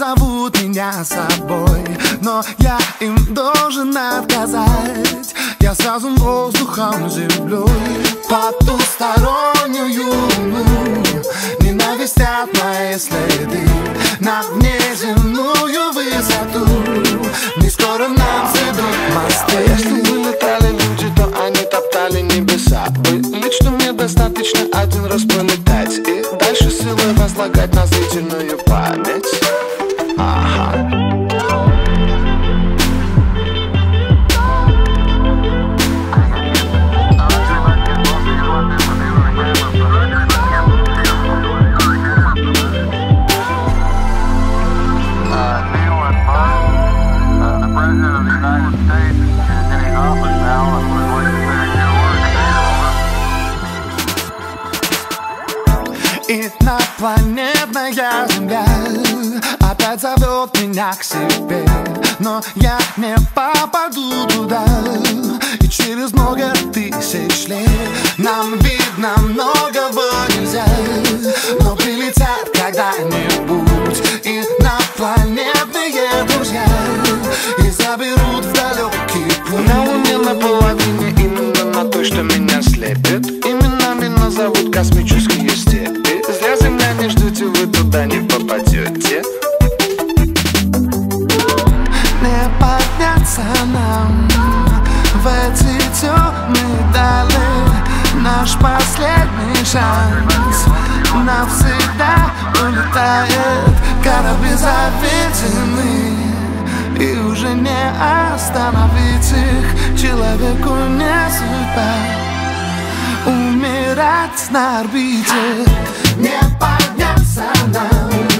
зовут меня с собой, но я им должен отказать. Я связан воздухом, землей, потустороннюю луну. Ненавистят мои следы на внеземную высоту. Не скоро нам сойдут мосты. Если бы летали люди, то они топтали небеса. Лично мне достаточно один раз полетать и дальше силой возлагать на зрительную память. Ага. Инопланетная земля опять зовет меня к себе, но я не попаду туда. И через много тысяч лет нам видно многого нельзя, но прилетят когда-нибудь инопланетные друзья и заберут в далекий путь. На Луне наполовине, именно на той, что меня слепит, именами назовут космические степи. Зря Земля не ждете, вы туда не попадете. Не подняться нам в эти темные дали. Наш последний шанс навсегда улетает. Корабли заведены, и уже не остановить их. Человеку не судьба умирать на орбите. Не подняться нам